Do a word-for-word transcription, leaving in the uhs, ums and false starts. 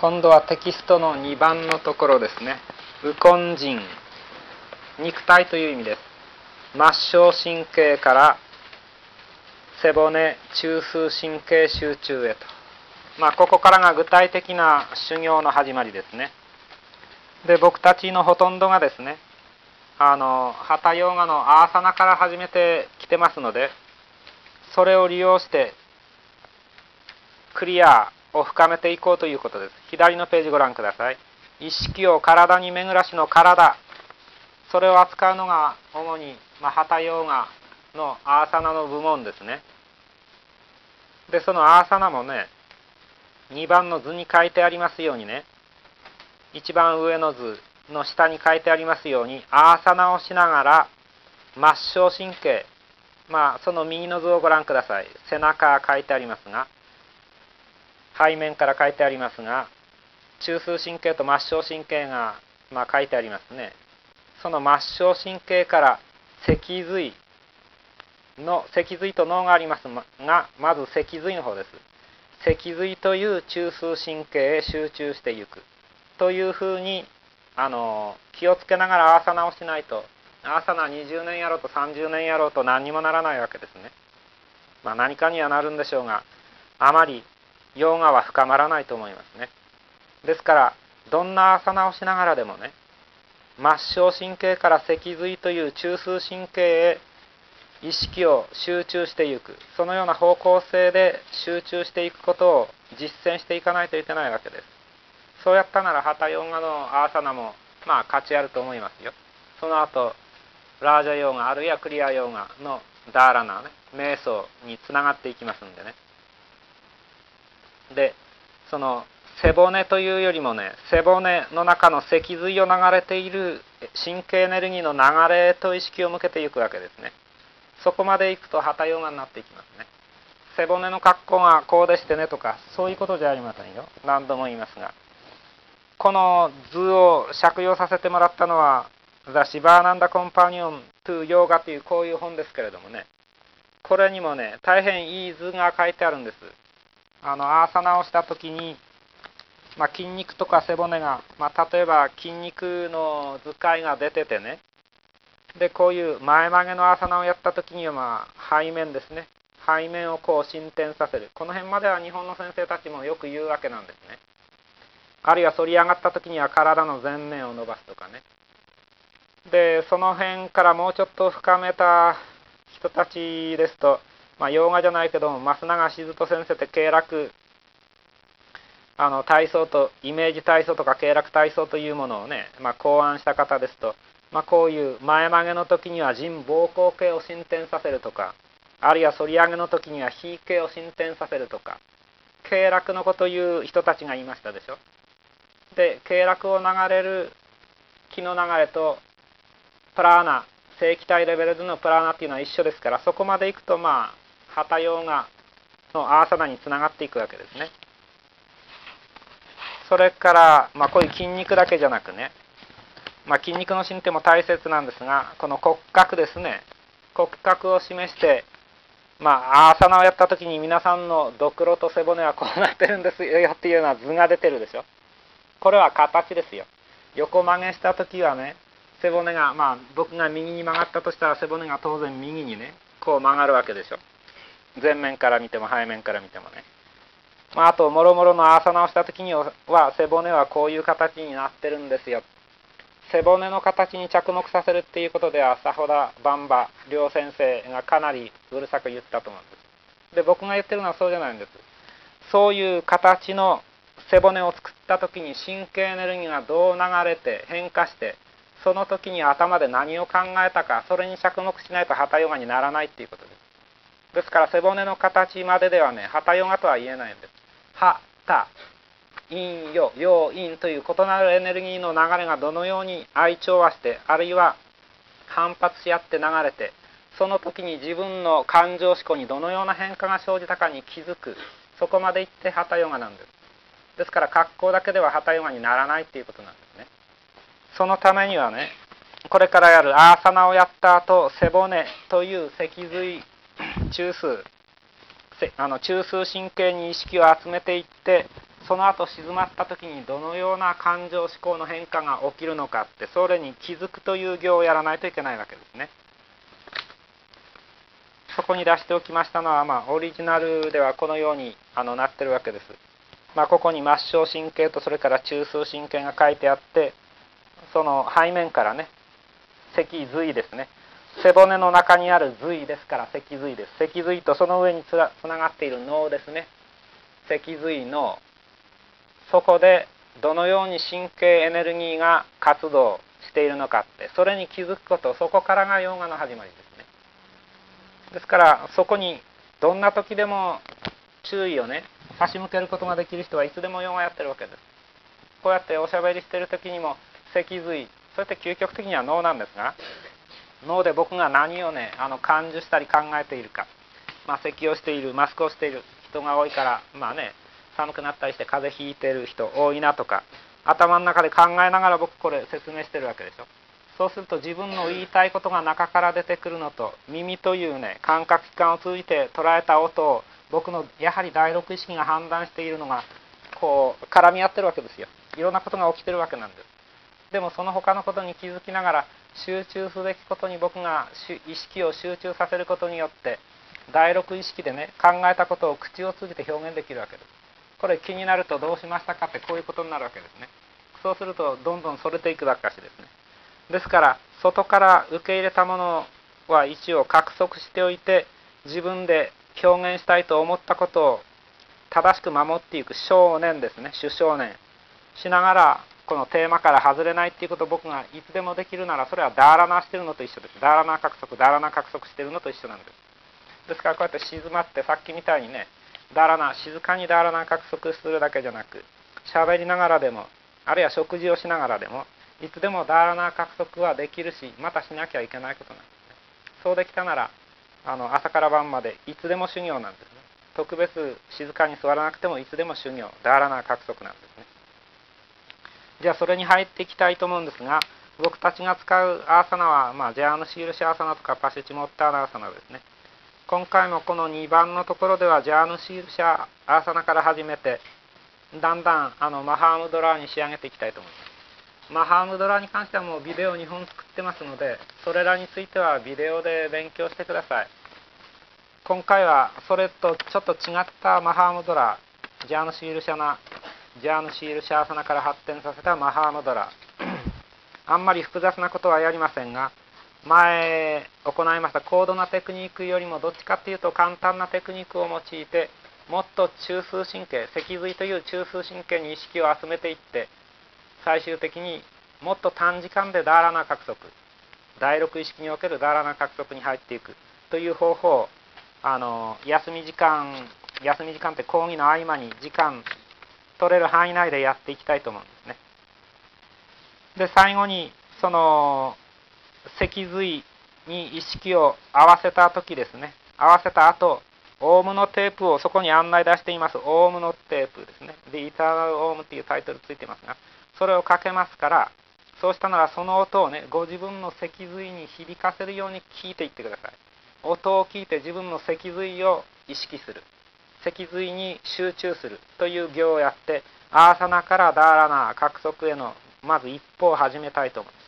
今度はテキストのにばんのところですね。右根腎、肉体という意味です。末梢神経から背骨、中枢神経集中へと。まあ、ここからが具体的な修行の始まりですね。で、僕たちのほとんどがですね、あの、ハタヨーガのアーサナから始めてきてますので、それを利用してクリアを深めていこうということです。左のページご覧ください。意識を体に巡らしの体、それを扱うのが主に、まあ、ハタヨーガのアーサナの部門ですね。で、そのアーサナもね、にばんの図に書いてありますようにね、一番上の図の下に書いてありますように、アーサナをしながら末梢神経、まあその右の図をご覧ください。背中書いてありますが、背面から書いてありますが、中枢神経と末梢神経が、まあ、書いてありますね。その末梢神経から脊髄の、脊髄と脳がありますが、まず脊髄の方です。脊髄という中枢神経へ集中していくというふうにあの気をつけながらアーサナをしないと、アーサナにじゅうねんやろうとさんじゅうねんやろうと何にもならないわけですね。まあ、何かにはなるんでしょうが、あまりヨーガは深まらないと思いますね。ですからどんなアーサナをしながらでもね、末梢神経から脊髄という中枢神経へ意識を集中していく、そのような方向性で集中していくことを実践していかないといけないわけです。そうやったならハタヨーガのアーサナもまあ価値あると思いますよ。その後ラージャヨーガあるいはクリアヨーガのダーラナね、瞑想につながっていきますんでね。で、その背骨というよりもね、背骨の中の脊髄を流れている神経エネルギーの流れと意識を向けていくわけですね。そこまで行くとハタヨーガになっていきますね。背骨の格好がこうでしてねとか、そういうことじゃありませんよ。何度も言いますが。この図を借用させてもらったのは、ザ・シバーナンダ・コンパニオン・トゥ・ヨーガというこういう本ですけれどもね、これにもね、大変いい図が書いてあるんです。あの、アーサナをしたときに、まあ、筋肉とか背骨が、まあ、例えば筋肉の図解が出ててね、で、こういう前曲げのアーサナをやったときには、まあ、背面ですね。背面をこう伸展させる。この辺までは日本の先生たちもよく言うわけなんですね。あるいは反り上がったときには体の前面を伸ばすとかね。で、その辺からもうちょっと深めた人たちですと、まあ、ヨーガじゃないけども、増永静人先生って経絡、あの体操と、イメージ体操とか経絡体操というものをね、まあ、考案した方ですと、まあ、こういう前曲げの時には腎膀胱系を伸展させるとか、あるいは反り上げの時には脾系を伸展させるとか、経絡のことを言う人たちがいましたでしょ。で、経絡を流れる気の流れとプラーナ、正気体レベルでのプラーナっていうのは一緒ですから、そこまでいくとまあハタヨーガのアーサナにつながっていくわけですね。それから、まあ、こういう筋肉だけじゃなくね、まあ、筋肉の伸展も大切なんですが、この骨格ですね、骨格を示して、まあ、アーサナをやった時に皆さんのドクロと背骨はこうなってるんですよっていうような図が出てるでしょ。これは形ですよ。横曲げした時はね、背骨が、まあ僕が右に曲がったとしたら背骨が当然右にね、こう曲がるわけでしょ。前面から見ても背面から見てもね。まあ、あともろもろのアーサナをした時には背骨はこういう形になってるんですよ。背骨の形に着目させるっていうことではサホダ・バンバ両先生がかなりうるさく言ったと思うんです。で、僕が言ってるのはそうじゃないんです。そういう形の背骨を作った時に神経エネルギーがどう流れて変化して、その時に頭で何を考えたか、それに着目しないとハタヨガにならないっていうことです。ですから背骨の形までではね、ハタヨガとは言えないんです。ハタ陰陽、陽陰という異なるエネルギーの流れがどのように相調和して、あるいは反発し合って流れて、その時に自分の感情思考にどのような変化が生じたかに気づく、そこまでいってハタヨガなんです。ですから格好だけではハタヨガにならないっていうことなんですね。そのためにはね、これからやるアーサナをやった後、背骨という脊髄中枢、あの中枢神経に意識を集めていって、 その後静まった時にどのような感情思考の変化が起きるのかって、それに気づくという行をやらないといけないわけですね。そこに出しておきましたのは、まあ、オリジナルではこのようにあのなってるわけです。まあ、ここに末梢神経とそれから中枢神経が書いてあって、その背面からね、脊髄ですね、背骨の中にある髄ですから脊髄です。脊髄とその上につながっている脳ですね、脊髄脳、そこでどのように神経エネルギーが活動しているのかって、それに気づくこと、そこからがヨガの始まりですね。ですからそこにどんな時でも注意をね差し向けることができる人はいつでもヨガやってるわけです。こうやっておしゃべりしている時にも脊髄、そして究極的には脳なんですが、脳で僕が何をねあの感受したり考えているか、まあ、咳をしている、マスクをしている人が多いから、まあね、寒くなったりして風邪ひいている人多いなとか、頭の中で考えながら僕これ説明してるわけでしょ。そうすると自分の言いたいことが中から出てくるのと、耳というね感覚器官を通じて捉えた音を僕のやはり第六意識が判断しているのがこう絡み合ってるわけですよ。いろんなことが起きてるわけなんです。でもその他のことに気づきながら集中すべきことに僕が意識を集中させることによって第六意識でね考えたことを口を通じて表現できるわけです。これ気になるとどうしましたかってこういうことになるわけですね。そうするとどんどんそれていくばっかしですね。ですから外から受け入れたものは一応獲得しておいて、自分で表現したいと思ったことを正しく守っていく少年ですね、主少年しながらこのテーマから外れないっていうことを僕がいつでもできるなら、それはダーラナーしてるのと一緒です。ダーラナー獲得、ダーラナー獲得してるのと一緒なんです。ですからこうやって静まってさっきみたいにね、ダーラナー、静かにダーラナー獲得するだけじゃなく、喋りながらでも、あるいは食事をしながらでも、いつでもダーラナー獲得はできるし、またしなきゃいけないことなんですね。そうできたなら、あの朝から晩までいつでも修行なんですね。特別静かに座らなくてもいつでも修行、ダーラナー獲得なんですね。じゃあそれに入っていきたいと思うんですが、僕たちが使うアーサナは、まあ、ジャーヌシールシャーサナとかパシチモッターナアーサナですね。今回もこのにばんのところではジャーヌシールシャーアーサナから始めて、だんだんあのマハームドラーに仕上げていきたいと思います。マハームドラーに関してはもうビデオにほん作ってますので、それらについてはビデオで勉強してください。今回はそれとちょっと違ったマハームドラー、ジャーヌシールシャナ、ジャーヌシールシャーサナから発展させたマハームドラー。あんまり複雑なことはやりませんが、前行いました高度なテクニックよりもどっちかっていうと簡単なテクニックを用いて、もっと中枢神経、脊髄という中枢神経に意識を集めていって、最終的にもっと短時間でダーラナ獲得、第六意識におけるダーラナ獲得に入っていくという方法を、あの休み時間、休み時間って講義の合間に時間取れる範囲内でやっていきたいと思うんですね。で、最後にその脊髄に意識を合わせた時ですね、合わせた後、オームのテープをそこに案内出しています。オウムのテープですね。で、イターナルオウムっていうタイトルついてますが、それをかけますから、そうしたならその音をね、ご自分の脊髄に響かせるように聞いていってください。音を聞いて自分の脊髄を意識する。脊髄に集中するという行をやって、アーサナからダーラナー獲得へのまず一歩を始めたいと思います。